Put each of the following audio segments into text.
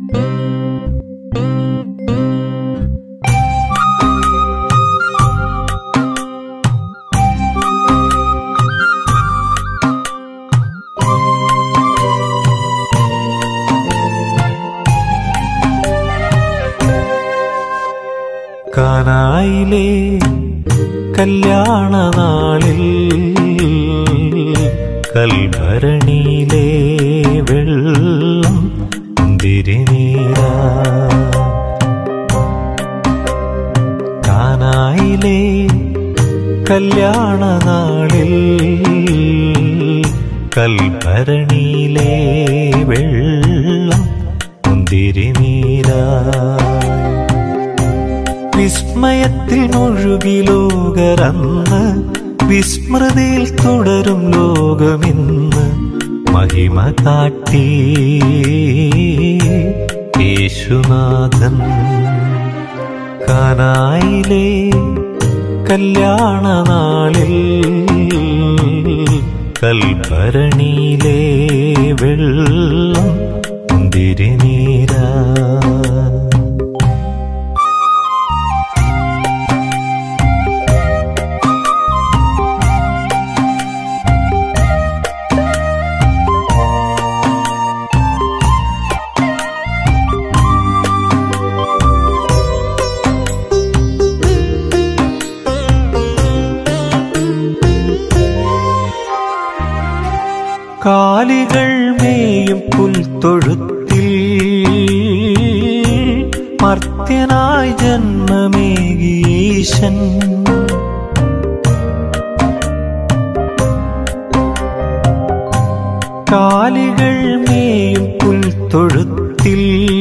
കാനായിലെ കല്യാണ നാളിൽ കൽഭരണിയിലെ വെള്ളം തിരുനീരാ. കാനായിലെ കല്യാണ നാളിൽ കൽഭരണിയിലെ വെള്ളം തിരുനീരാ. വിസ്മയത്തിൽ മുഴുകി ലോകരന്ന് വിസ്മൃതിയിൽ തുടരും ലോകമിന്ന് മഹിമ കാട്ടി യേശുനാഥൻ. കാനായിലെ കല്യാണ നാളിൽ കൽഭരണിയിലെ വെള്ളം തിരുനീരാ. കാലികൾ മേയും പുൽത്തൊഴുത്തിൽ മർത്യനായി ജന്മമേകീശൻ. കാലികൾ മേയും പുൽത്തൊഴുത്തിൽ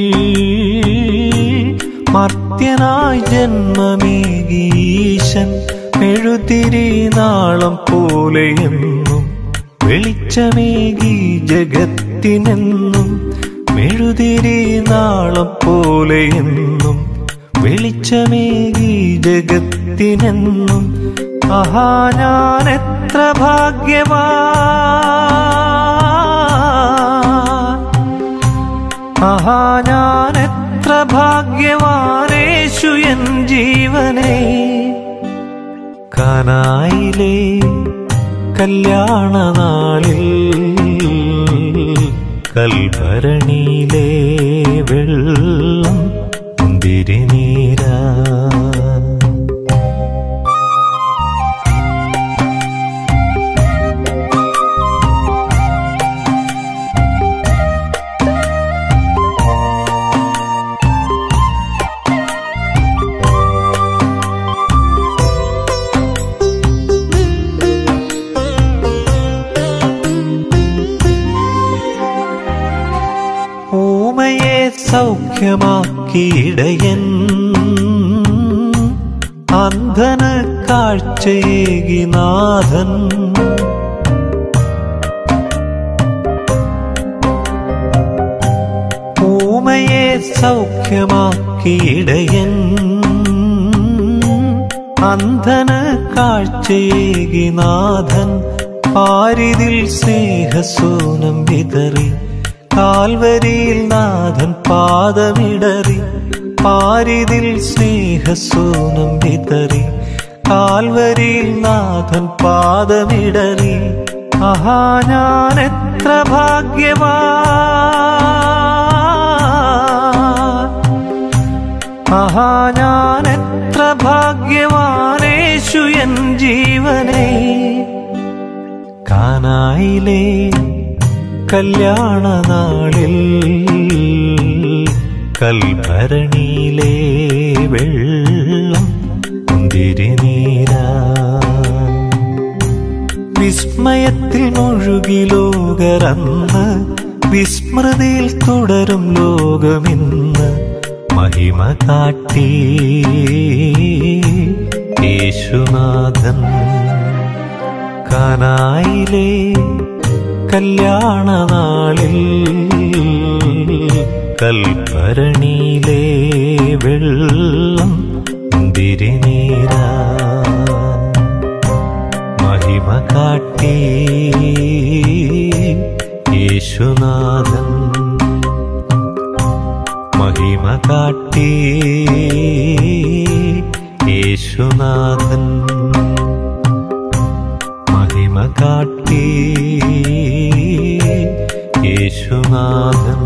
മർത്യനായി ജന്മമേകീശൻ. മെഴുതിരി നാളം പോലെയെന്നും വെളിച്ചമേകി ജഗത്തിനെന്നും. മെഴുതിരി നാളം പോലെയെന്നും വെളിച്ചമേകി ജഗത്തിനെന്നും. ആഹാ ഞാൻ എത്ര ഭാഗ്യവാൻ, ആഹാ ഞാൻ എത്ര ഭാഗ്യവാൻ യേശു എൻ ജീവനെ. കാനായിലെ കല്യാണ നാളിൽ കൽഭരണിയിലെ വെള്ളം തിരുനീരാ. ഊമയെ സൗഖ്യമാക്കിയിടയൻ, അന്ധന് കാഴ്ചയേകി നാഥൻ. ഊമയെ സൗഖ്യമാക്കിയിടയൻ, അന്ധന് കാഴ്ചയേകി നാഥൻ. പാരിതിൽ സ്നേഹസൂനം വിതറി കാൽവരിയിൽ നാഥൻ പാദമിടറി. പാരിതിൽ സ്നേഹസൂനം വിതറി കാൽവരിയിൽ നാഥൻ പാദമിടറി. ആഹാ ഞാൻ എത്ര ഭാഗ്യവാൻ, ആഹാ ഞാൻ എത്ര ഭാഗ്യവാൻ യേശു എൻ ജീവനെ. കാനായിലെ കല്യാണ നാളിൽ കൽഭരണിയിലെ വെള്ളം തിരുനീരാ. വിസ്മയത്തിൽ മുഴുകി ലോകരന്ന് വിസ്മൃതിയിൽ തുടരും ലോകമിന്ന് മഹിമ കാട്ടി യേശുനാഥൻ. കാനായിലെ കല്യാണ നാളിൽ കൽഭരണിയിലെ വെള്ളം തിരുനീരാ. മഹിമ കാട്ടി യേശുനാഥൻ. കാട്ടി യേശുനാഥൻ മഹിമ കാട്ടി യേശുനാഥൻ.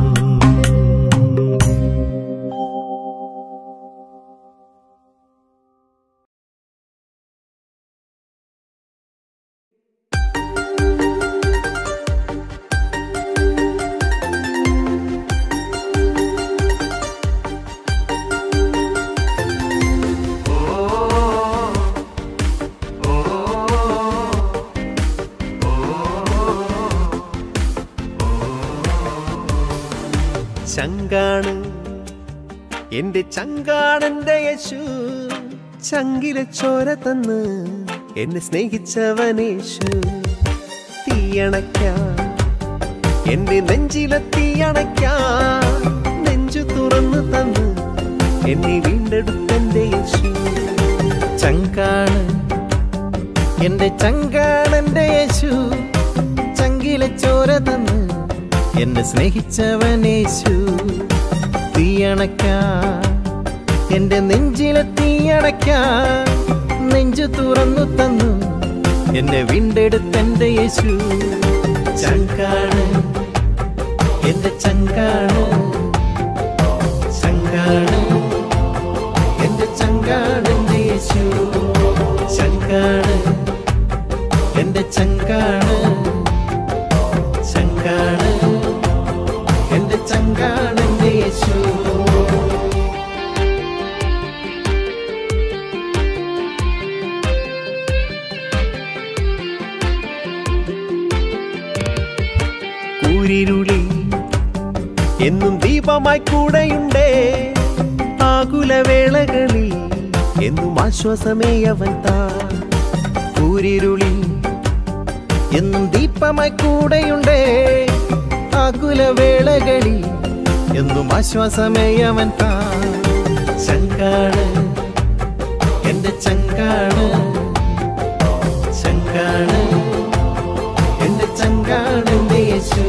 ചങ്കാണ് എന്റെ ചങ്കാണെന്റെ യേശു, ചങ്കിലെ ചോര തന്ന് എന്നെ സ്നേഹിച്ചവനേശു. തീയണയ്ക്കാൻ എന്റെ നെഞ്ചിലെ തീയണയ്ക്കാൻ നെഞ്ചു തുറന്നു തന്ന് എന്നെ വീണ്ടെടുത്തെന്റെ യേശു. ചങ്കാണ് എന്റെ ചങ്കാണെന്റെ യേശു, ചങ്കിലെ ചോര തന്ന് എന്നെ സ്നേഹിച്ചവനേശു. തീയണയ്ക്കാൻ എന്റെ നെഞ്ചിലെ തീയണയ്ക്കാൻ നെഞ്ചു തുറന്നു തന്നു എന്നെ വീണ്ടെടുത്തെന്റെ യേശു. ചങ്കാണ് എന്റെ ചങ്കാണ്, ചങ്കാണ് എന്റെ ചങ്കാണെന്റെ യേശു. ചങ്കാണ് എന്റെ ചങ്കാണ്, ചങ്കാണ് എന്റെ ചങ്കാണെന്റെ യേശു. കൂരിരുളി എന്നും ദീപമായി കൂടെയുണ്ടേ, ആകുലവേളകളിൽ എന്നും ആശ്വാസമേ അവൻ താൻ. കൂരിരുളി എന്നും ദീപമായി കൂടെയുണ്ടേ, ആകുലവേളകളിൽ എന്നും ആശ്വാസമേ അവൻ താൻ. ചങ്കാണ് എന്റെ ചങ്കാണ്, ചങ്കാണ് എന്റെ ചങ്കാണെന്റെ യേശു.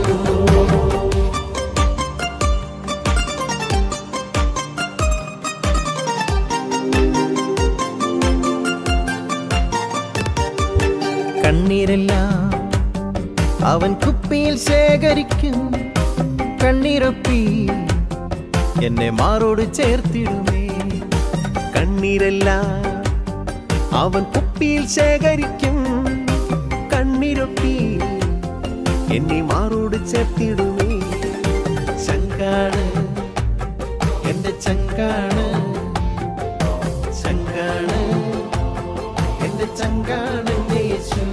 കണ്ണീരെല്ലാം അവൻ കുപ്പിയിൽ ശേഖരിക്കും, കണ്ണീരൊപ്പി എന്നെ മാറോട് ചേർത്തിടുമേ. കണ്ണീരെല്ലാം അവൻ കുപ്പിയിൽ ശേഖരിക്കും, കണ്ണീരൊപ്പി എന്നെ മാറോട് ചേർത്തിടുമേ. ചങ്കാണ് എന്റെ ചങ്കാണ്, ചങ്കാണ് എന്റെ ചങ്കാണെന്റെ യേശു.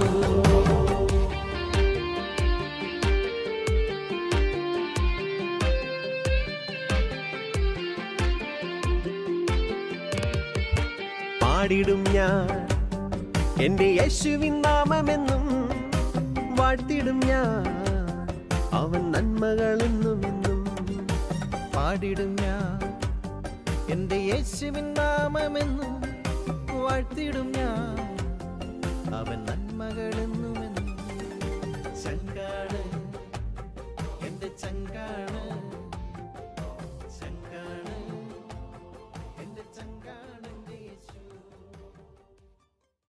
പാടിടും ഞാൻ എന്റെ യേശുവിൻ നാമമെന്നും, വാഴ്ത്തിടും ഞാൻ അവൻ നന്മകളെന്നുമെന്നും. പാടിടും ഞാൻ എന്റെ യേശുവിൻ നാമമെന്നും, വാഴ്ത്തിടും ഞാൻ അവൻ നന്മകളെന്നുമെന്നും. ചങ്കാണ് എന്റെ ചങ്കാണ്.